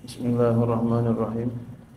Bismillahirrahmanirrahim.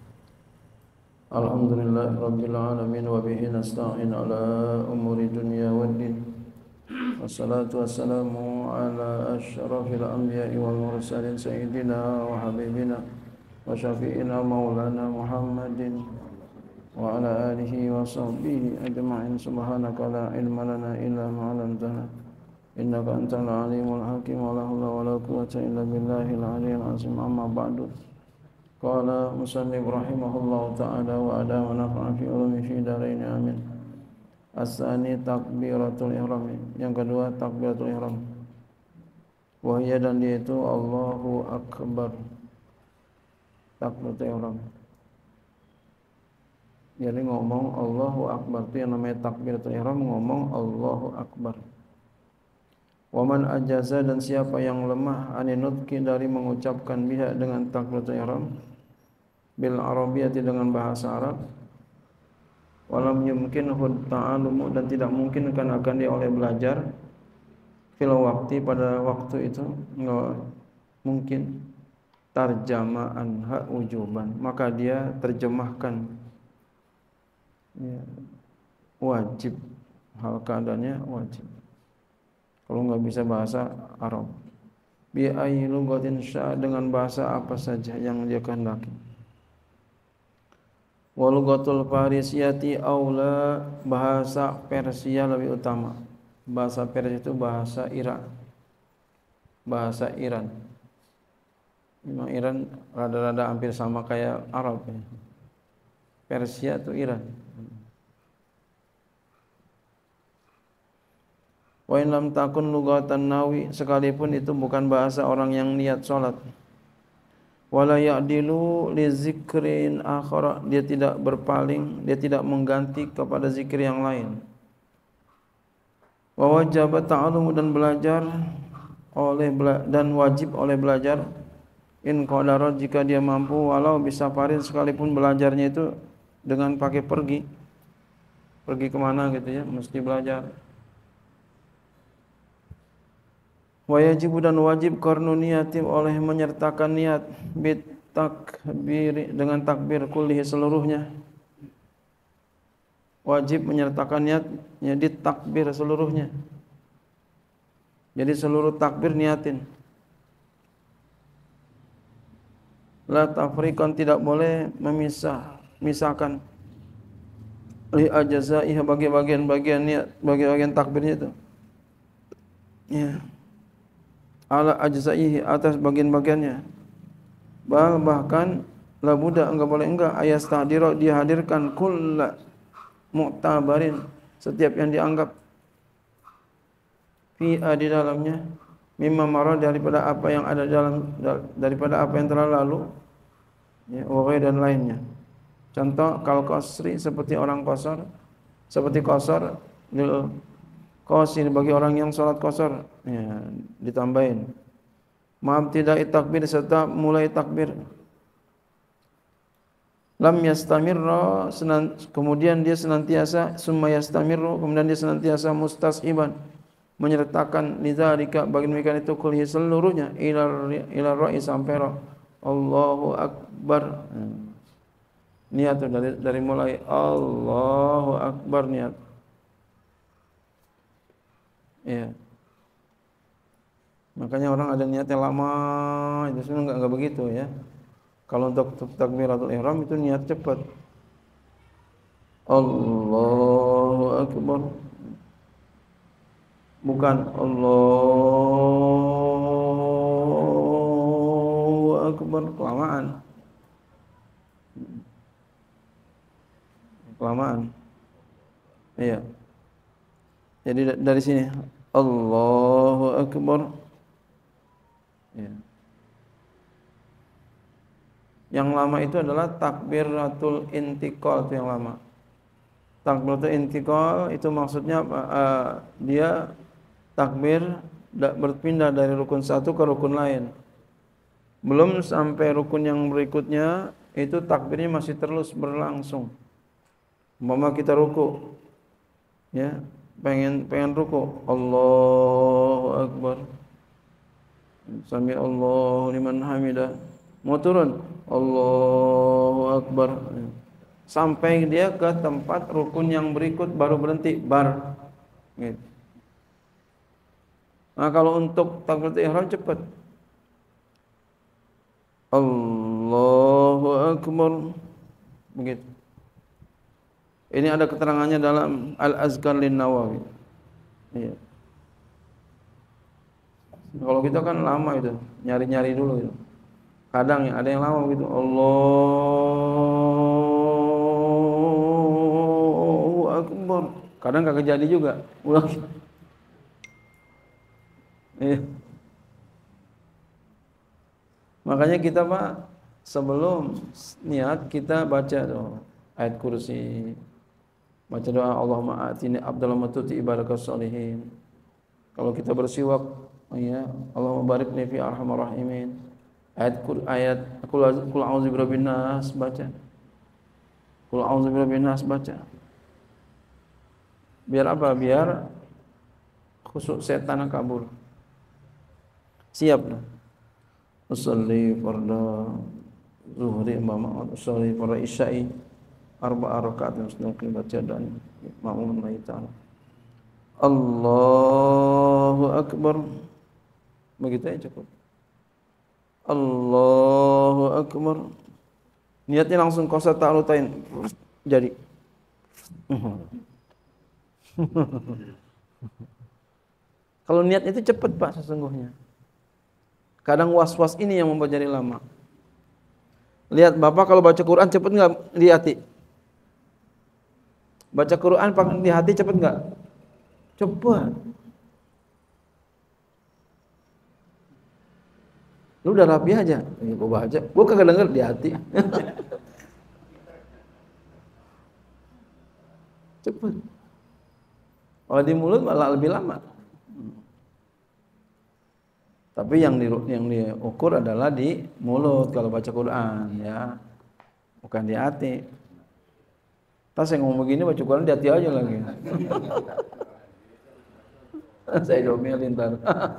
Alhamdulillahirabbil alamin wa bihi nasta'in ala umuri dunya waddin. Wassalatu wassalamu ala asyrafil anbiya'i wal mursalin sayyidina wa habibina wa syafi'ina maulana Muhammadin wa ala alihi wa sahbihi ajma'in. Subhanaka la ilma lana illa ma 'allamtana innaka antal alimul hakim wa la haula wa la quwwata illa billahil aliyyil azim. Amma ba'du. Qala musannif rahimahullahu ta'ala wa ada wa nafa'a fi ulumi fi darain amin. As-sani takbiratul ihram. Yang kedua takbiratul ihram. Wa hiya, dan dia itu Allahu akbar. Takbiratul ihram. Jadi ngomong Allahu akbar itu yang namanya takbiratul ihram, ngomong Allahu akbar. Wa man ajaza, dan siapa yang lemah aninutki dari mengucapkan biha dengan takbiratul ihram bil arabiyyati dengan bahasa Arab, walam yumkinhu ta'alumu, dan tidak mungkin akan dia oleh belajar fil waqti, pada waktu itu enggak mungkin, tarjamaan hak ujuban, maka dia terjemahkan ya, wajib, hal keadaannya wajib kalau enggak bisa bahasa Arab. Bi ayyi lughatin sya, dengan bahasa apa saja yang dia kehendaki. Wa lughatul farisiyati aula, bahasa Persia lebih utama. Bahasa Persia itu bahasa Iran. Bahasa Iran. Memang Iran rada-rada hampir sama kayak Arab ya. Persia itu Iran. Wa in lam takun lughatan nawi, sekalipun itu bukan bahasa orang yang niat salat. Wala ya'dilu li zikrin akhara, dia tidak berpaling, dia tidak mengganti kepada zikir yang lain. Wa wajaba ta'allumu, dan belajar dan wajib oleh belajar in qadara, jika dia mampu, walau bisa farin, sekalipun belajarnya itu dengan pakai pergi kemana gitu ya, mesti belajar. Wa yajibu, dan wajib qarnu niyati, oleh menyertakan niat bit takbir, dengan takbir kullihi, seluruhnya. Wajib menyertakan niatnya di takbir seluruhnya. Jadi seluruh takbir niatin. La tafriqan, tidak boleh misahkan li ajzaiha, bagi bagian niat, bagi bagian takbirnya itu. Ya. Ala ajzaihi, atas bagian-bagiannya. Bahkan la buddha, enggak ayas tahdira, dia hadirkan kulla mu'tabarin, setiap yang dianggap fi di dalamnya, mimma mara, daripada apa yang ada daripada apa yang telah lalu ya, wa dan lainnya. Contoh kal qasri, seperti orang qasar, seperti qasar lil qasir, bagi orang yang salat qasar ya, ditambahin ma'abtida'i takbir, serta mulai takbir. Lam yastamirra, kemudian dia senantiasa, summa yastamirru, kemudian dia senantiasa mustashiban, menyertakan lidzalika, bagi demikian itu kulhi, seluruhnya, ila ra'i, sampai ra, Allahu akbar. Niat dari mulai Allahu akbar, niat. Ya. Makanya orang ada niatnya lama, itu sebenarnya enggak begitu ya. Kalau untuk takbiratul ihram itu niat cepat. Allahu akbar. Bukan Allahu akbar, kelamaan. Iya. Jadi dari sini Allahu akbar. Ya. Yang lama itu adalah takbiratul intiqal, itu yang lama. Takbiratul intiqal itu maksudnya dia takbir berpindah dari rukun satu ke rukun lain. Belum sampai rukun yang berikutnya, itu takbirnya masih terus berlangsung. Umpama kita ruku, ya, pengen ruku, Allahu akbar, sami Allahu liman hamidah, mau turun, Allahu Akbar. Sampai dia ke tempat rukun yang berikut baru berhenti, bar. Gitu. Nah, kalau untuk takbiratul ihram cepat. Allahu Akbar. Begitu. Ini ada keterangannya dalam Al-Azkar Lin-Nawawi. Iya. Kalau kita kan lama itu, nyari-nyari dulu itu. Kadang ya ada yang lama begitu. Allahu Akbar. Kadang kagak jadi juga. Ulang. Iya. Makanya kita Pak sebelum niat kita baca doa ayat kursi, baca doa Allahumma atini abdal matuti ibarakas salihin. Kalau kita bersiwak, ya Allahumma barik li fi arhamar rahimin. Ayat qul a'udzu birabbin nas baca. Qul a'udzu birabbin nas baca. Biar apa? Biar khusuk setan kabur. Siap lah. Usolli farda zuhri mama usolli farda isya'i arba'a rakaat muslim baca dan ma'mun Allah ta'ala. Allahu Akbar. Begitu aja cukup. Allahu Akbar. Niatnya langsung qasad ta'alutain. Jadi. Kalau niat itu cepat Pak sesungguhnya. Kadang was-was ini yang membuat jadi lama. Lihat Bapak kalau baca Quran cepat enggak di hati? Baca Quran di hati cepat enggak? Cepat. Lu udah rapi aja. Ini gua baca, gua kagak denger di hati. Cepat. Kalau di mulut malah lebih lama. Tapi yang diukur adalah di mulut kalau baca Quran ya. Bukan di hati. Tas saya ngomong begini baca Quran di hati aja lagi. Saya domelin ntar.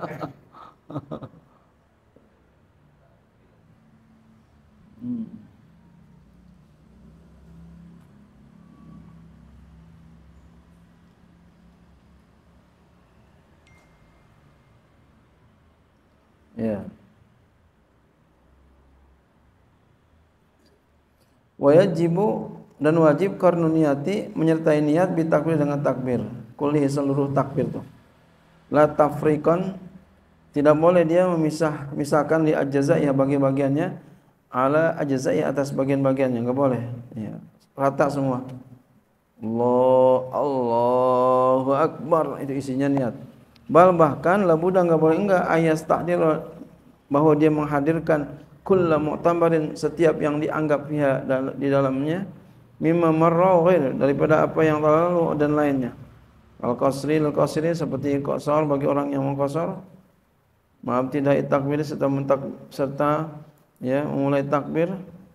Ya. Wajibu dan wajib karena niati menyertai niat bitakbir dengan takbir. Kulli seluruh takbir tuh. La tafriqan, tidak boleh dia memisahkan li ajza'i bagi-bagiannya ala ajza'i atas bagian-bagiannya, enggak boleh. Ya. Rata semua. Allahu Akbar itu isinya niat. Bahkan labuda enggak boleh ayas takdir bahwa dia menghadirkan kulla mu'tabarin setiap yang dianggap pihak di dalamnya mimma marra ghair daripada apa yang lalu dan lainnya. Al-qasri seperti qasar bagi orang yang mengqasar. Maaf tidak takbir serta ya memulai takbir.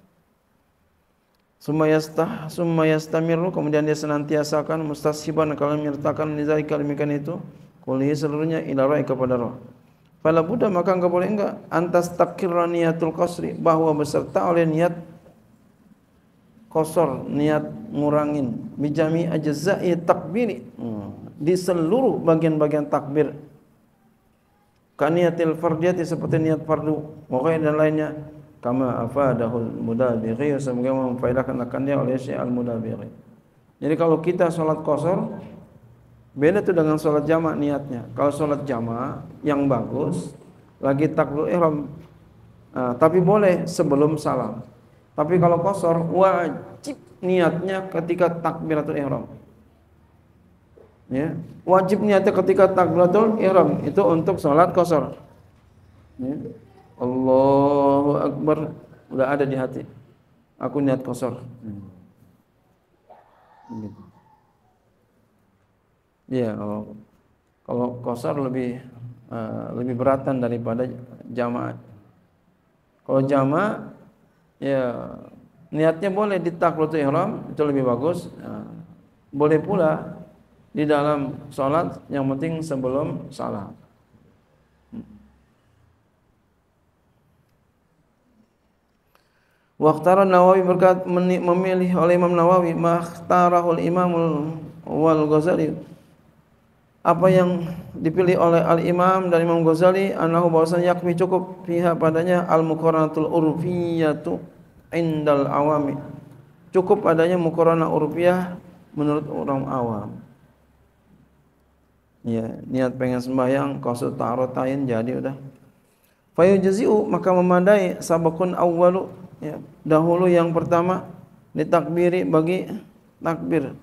Summa yastamiru kemudian dia senantiasakan mustashiban kalau menyertakan nizalika demikian itu kulli seluruhnya ila ra'i kepada roh. Fala buddha maka enggak boleh antas takirra niyatul qasri bahwa beserta oleh niat qasar niat ngurangin bijami ajza'i takbiri di seluruh bagian-bagian takbir kaniyatil fardiyati seperti niat fardu wa dan lainnya kama afadahul mudabighi sebagaimana memfaedahkan akan dia oleh Syekh Al-Mudabighi. Jadi kalau kita salat qasar beda tuh dengan salat jamaah niatnya. Kalau salat jamaah yang bagus lagi takbir ihram tapi boleh sebelum salam. Tapi kalau qasar wajib niatnya ketika takbiratul ihram. Ya, wajib niatnya ketika takbiratul ihram itu untuk salat qasar. Ya. Allahu Akbar udah ada di hati. Aku niat qasar. Gitu. Ya, kalau qasar lebih beratan daripada jamaah. Kalau jamaah ya niatnya boleh di takbiratul ihram itu lebih bagus. Boleh pula di dalam salat yang penting sebelum salam. Waqtara Nawawi memilih oleh Imam Nawawi makhtarahul Imamul wal Ghazali, apa yang dipilih oleh Al-Imam dan Imam Ghazali, anahu bahwasanya yakfi cukup fiha padanya al-muqaranatul urfiyatu indal awami, cukup adanya muqaranah urfiyah menurut orang awam. Ya, niat pengen sembahyang qasd ta'aratain jadi udah. Fayujzi'u maka memadai sabaqun awwalu, ya, dahulu yang pertama ditakbiri bagi takbir.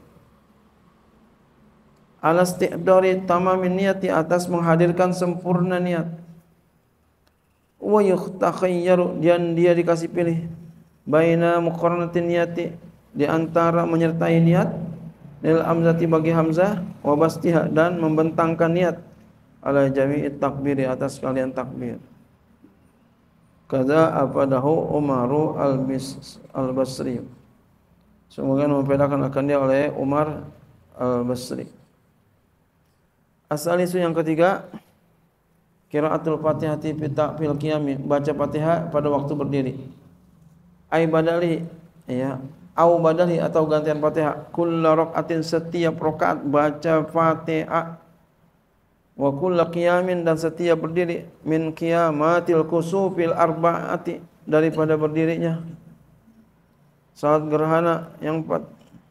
Ala istihdari tamamin niyati atas menghadirkan sempurna niat. Wa yukhtakhayyaru dan dia dikasih pilih baina muqaranatin niyati di antara menyertai niat lil hamzati bagi hamzah wa bastiha dan membentangkan niat ala jami'it takbiri atas kalian takbir. Kaza apadahu Umaru al-Basri. Semoga membedakan akan dia oleh Umar al-Basri. Asal isu yang ketiga, qiraatul Fatihati fil qiyami, baca Fatihah pada waktu berdiri. Ai badali, ya, au badali atau gantian Fatihah. Kullu rakaatin, setiap rakaat baca Fatihah. Wa kullu qiyamin, dan setiap berdiri, min qiyamatil kusufil arba'ati, daripada berdirinya salat gerhana yang 4.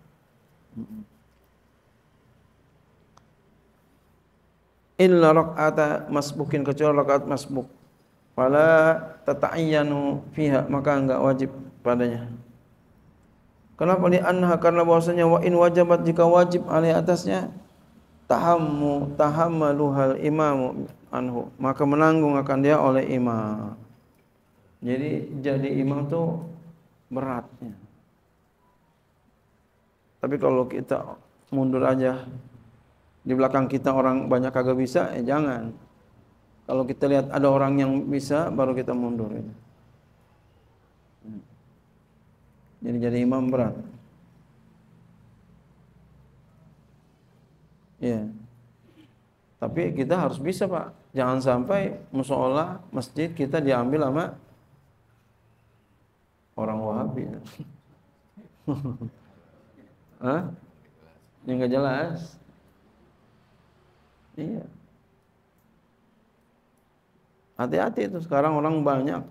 Illa rakaata masbukin, kecuali rakaat masbuk. Fala tata'ayyanu fiha, maka enggak wajib padanya. Kenapa? Li anha, karena bahwasanya wa in wajabat, jika wajib alai atasnya, tahammaluhal imamu anhu, maka menanggung akan dia oleh imam. Jadi imam tuh beratnya. Tapi kalau kita mundur aja, di belakang kita orang banyak kagak bisa, jangan. Kalau kita lihat ada orang yang bisa, baru kita mundur. Jadi imam berat. Ya. Tapi kita harus bisa, Pak. Jangan sampai mushola masjid kita diambil sama orang Wahabi. Hah? Yang enggak jelas. Iya. Hati-hati itu, sekarang orang banyak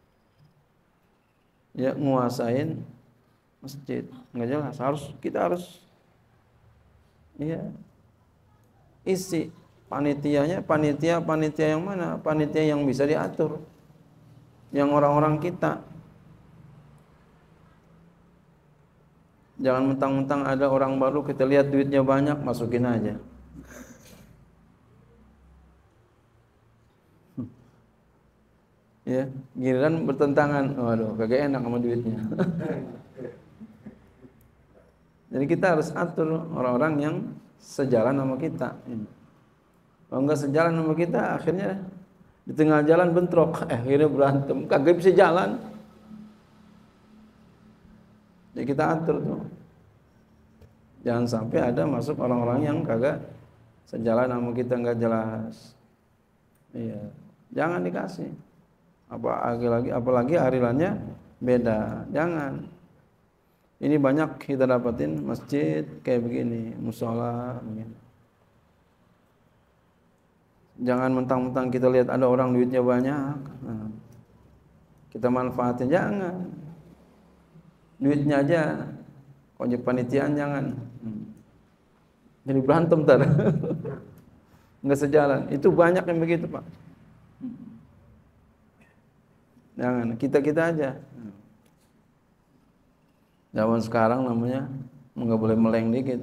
ya nguasain masjid, enggak jelas. Kita harus iya isi panitianya, panitia yang mana? Panitia yang bisa diatur, yang orang-orang kita. Jangan mentang-mentang ada orang baru, kita lihat duitnya banyak, masukin aja. Ya, giliran bertentangan, waduh, kagak enak sama duitnya. Jadi kita harus atur orang-orang yang sejalan sama kita. Kalau enggak sejalan sama kita, akhirnya di tengah jalan bentrok, akhirnya berantem, kagak bisa jalan. Jadi kita atur tuh. Jangan sampai ada masuk orang-orang yang kagak sejalan sama kita, enggak jelas. Iya, jangan dikasih. Apalagi harilannya beda, jangan. Ini banyak kita dapatin masjid kayak begini, musola begini. Jangan mentang-mentang kita lihat ada orang duitnya banyak, nah, kita manfaatin, jangan. Duitnya aja, kok panitiaan jangan. Jadi berantem ntar, nggak sejalan. Itu banyak yang begitu, Pak. Jangan, kita aja. Zaman sekarang namanya nggak boleh meleng dikit.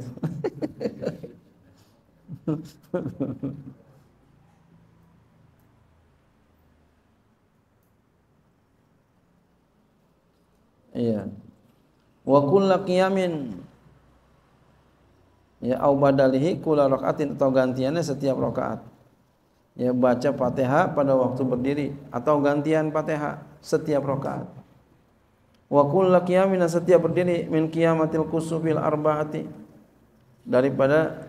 Iya. Wa kullu qiyamin, ya au badalihi kullu rakaatin, atau gantiannya setiap rakaat. Ya, baca Fatihah pada waktu berdiri atau gantian Fatihah setiap rakaat. Wa kullu qiyamin, setiap berdiri, min qiyamatil kusufil arba'ati, daripada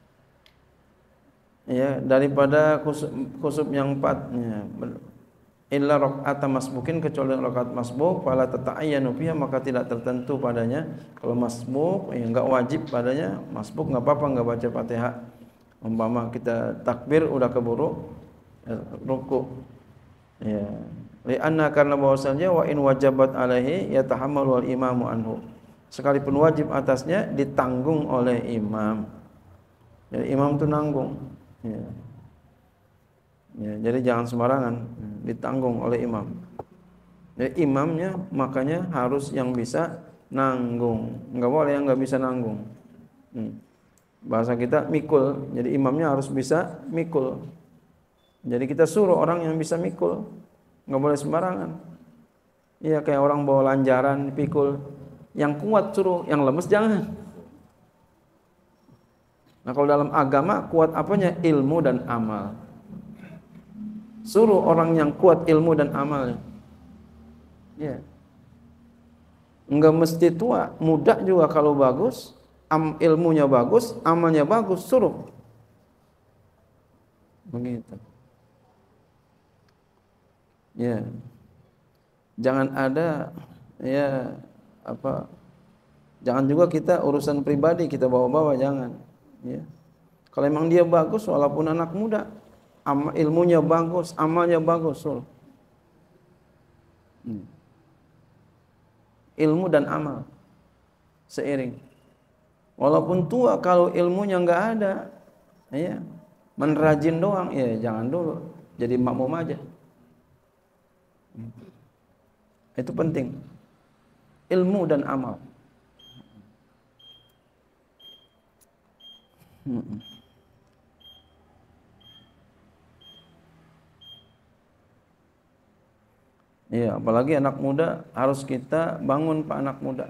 daripada kusuf yang 4, illa rakaat masbukin, kecuali rakaat masbuk, fala tata'ayyanu fiha, maka tidak tertentu padanya. Kalau masbuk ya enggak wajib padanya, masbuk enggak apa-apa enggak baca Fatihah. Umpama kita takbir udah keburu ruku. Ya. Li'anna, karena bahwasanya wa in wajabat alaihi yatahammalu al imamu anhu. Sekalipun wajib atasnya ditanggung oleh imam. Jadi imam itu nanggung. Ya. Ya, jadi jangan sembarangan, ditanggung oleh imam. Jadi imamnya makanya harus yang bisa nanggung, enggak boleh yang enggak bisa nanggung. Bahasa kita mikul, jadi imamnya harus bisa mikul. Jadi kita suruh orang yang bisa mikul, enggak boleh sembarangan. Iya, kayak orang bawa lanjaran dipikul, yang kuat suruh, yang lemes jangan. Nah, kalau dalam agama kuat apanya? Ilmu dan amal. Suruh orang yang kuat ilmu dan amalnya. Ya. Enggak mesti tua, muda juga kalau bagus, ilmunya bagus, amalnya bagus, suruh. Begitu. Ya. Jangan ada ya apa? Jangan juga kita urusan pribadi kita bawa-bawa, jangan. Ya. Kalau memang dia bagus walaupun anak muda, ilmunya bagus, amalnya bagus, ilmu dan amal seiring. Walaupun tua, kalau ilmunya enggak ada, ya, menrajin doang, ya jangan dulu, jadi makmum aja. Itu penting, ilmu dan amal. Iya, apalagi anak muda, harus kita bangun Pak anak muda.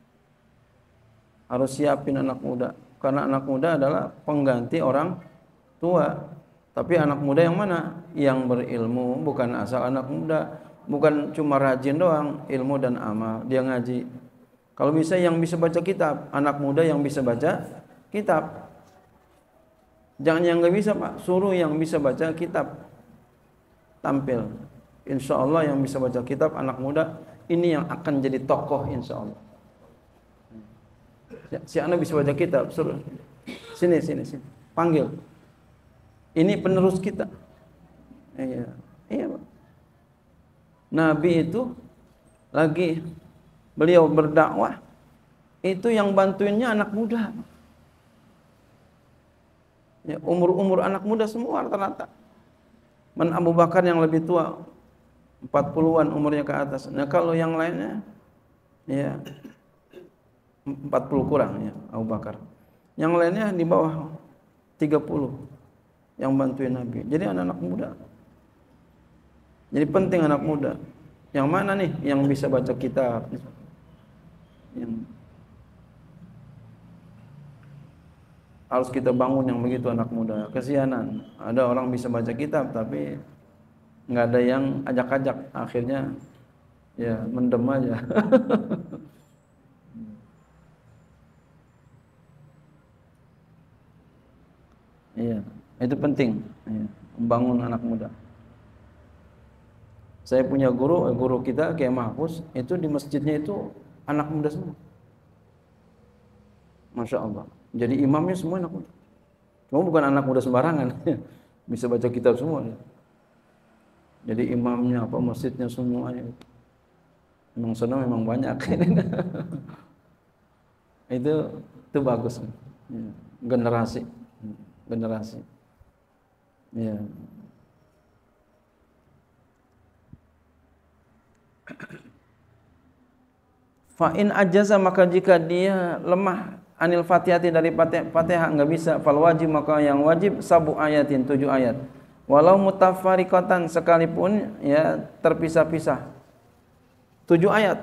Harus siapin anak muda, karena anak muda adalah pengganti orang tua. Tapi anak muda yang mana? Yang berilmu, bukan asal anak muda, bukan cuma rajin doang, ilmu dan amal. Dia ngaji. Kalau bisa yang bisa baca kitab, anak muda yang bisa baca kitab. Jangan yang nggak bisa Pak, suruh yang bisa baca kitab tampil. Insya Allah yang bisa baca kitab anak muda ini yang akan jadi tokoh insya Allah. Si anak bisa baca kitab, suruh sini, panggil. Ini penerus kita. Iya. Nabi itu lagi beliau berdakwah, itu yang bantuinnya anak muda. Ya, umur anak muda semua rata-rata. Man Abu Bakar yang lebih tua, 40-an umurnya ke atas. Nah, kalau yang lainnya ya 40 kurang ya Abu Bakar. Yang lainnya di bawah 30 yang bantuin Nabi. Jadi anak-anak muda. Jadi penting anak muda. Yang mana nih yang bisa baca kitab? Yang harus kita bangun yang begitu anak muda. Kesianan. Ada orang bisa baca kitab tapi nggak ada yang ajak-ajak, akhirnya ya mendem aja. Iya, itu penting, ya, membangun anak muda. Saya punya guru kita Kiai Mahfuz, itu di masjidnya itu anak muda semua. Masya Allah. Jadi imamnya semua anak muda. Cuma bukan anak muda sembarangan, bisa baca kitab semua. Jadi imamnya apa, masjidnya semuanya. Memang sana memang banyak. itu bagus. Generasi. Ya. Fa in ajaza, maka jika dia lemah anil fatihati, dari Fatihah enggak bisa, fal wajib, maka yang wajib sabu ayatin, 7 ayat. Walau mutafarriqatan, sekalipun ya terpisah-pisah. 7 ayat.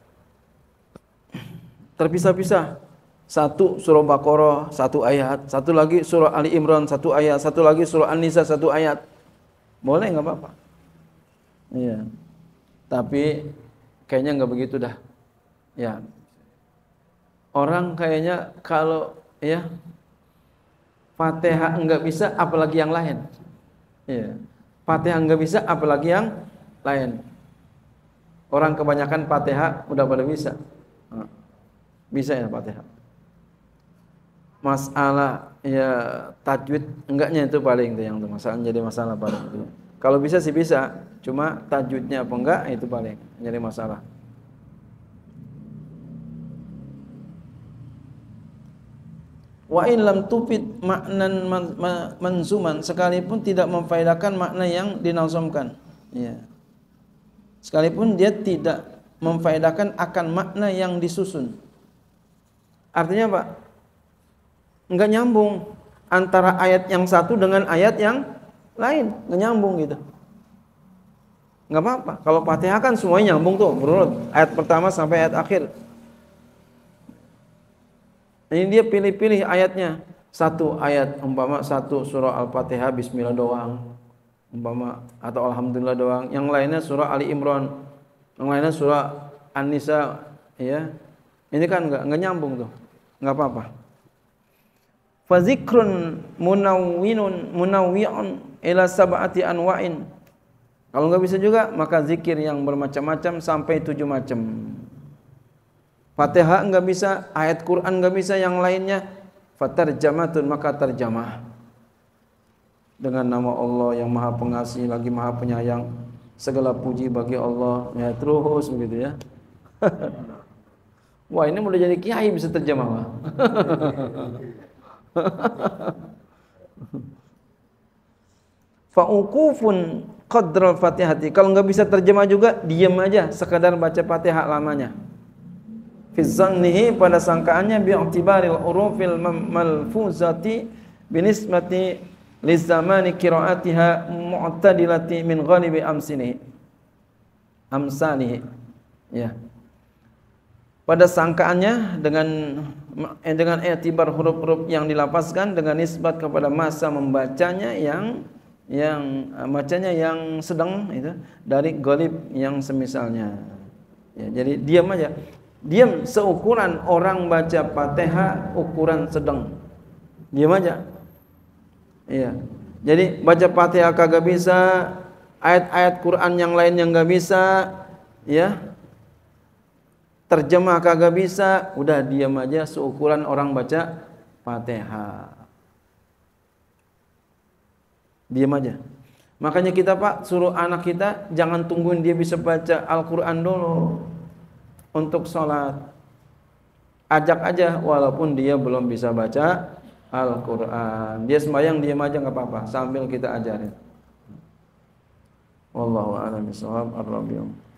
Terpisah-pisah. Satu surah Baqarah 1 ayat, satu lagi surah Ali Imran 1 ayat, satu lagi surah An-Nisa 1 ayat. Boleh, enggak apa-apa. Iya. Tapi kayaknya enggak begitu dah. Ya. Orang kayaknya kalau ya Fatihah enggak bisa apalagi yang lain. Ya. Fatihah enggak bisa apalagi yang lain. Orang kebanyakan Fatihah udah pada bisa. Bisa ya Fatihah. Masalah ya tajwid enggaknya itu paling itu yang masalah jadi masalah paling itu. Kalau bisa sih bisa, cuma tajwidnya apa enggak itu paling jadi masalah. Wa in lam tufid maknan manzuman, sekalipun tidak memfaedakan makna yang dinazamkan. Ya. Sekalipun dia tidak memfaedakan akan makna yang disusun. Artinya apa? Enggak nyambung antara ayat yang satu dengan ayat yang lain, enggak nyambung gitu. Enggak apa-apa. Kalau Fatihah kan semuanya nyambung tuh, berurut. Ayat pertama sampai ayat akhir. Ini dia pilih-pilih ayatnya. Satu ayat umpama satu surah Al-Fatihah bismillah doang. Umpama atau alhamdulillah doang. Yang lainnya surah Ali Imran. Yang lainnya surah An-Nisa, ya. Ini kan enggak nyambung tuh. Enggak apa-apa. Fa zikrun munawwi'un ila sab'ati anwa'in. Kalau enggak bisa juga maka zikir yang bermacam-macam sampai 7 macam. Fatihah enggak bisa, ayat Quran enggak bisa, yang lainnya fatarjamatun maka terjemah. Dengan nama Allah yang Maha Pengasih lagi Maha Penyayang, segala puji bagi Allah. Ya terus begitu ya. Wah, ini mulai jadi kiai bisa terjemah. Fa'uqufun qadral Fatihati. Kalau enggak bisa terjemah juga, diam aja, sekadar baca Fatihah lamanya. Fi zannihi, pada sangkaannya, bi'tibaril urufil malfuzati binisbati lizamani qiraatiha mu'tadilati min ghalibi amsalihi. Ya. Pada sangkaannya dengan i'tibar huruf-huruf yang dilafazkan dengan nisbat kepada masa membacanya yang bacanya yang sedang itu dari ghalib yang semisalnya. Ya, jadi diam aja. Diam seukuran orang baca Fatihah ukuran sedang. Diam aja. Iya. Jadi baca Fatihah kagak bisa, ayat-ayat Quran yang lain yang enggak bisa, ya. Terjemah kagak bisa, udah diam aja seukuran orang baca Fatihah. Diam aja. Makanya kita Pak suruh anak kita jangan tungguin dia bisa baca Al-Quran dulu untuk sholat. Ajak aja walaupun dia belum bisa baca Al-Quran. Dia sembahyang diam aja nggak apa-apa sambil kita ajarin. Wallahu a'lam bishawab. Ar-Rabi'um.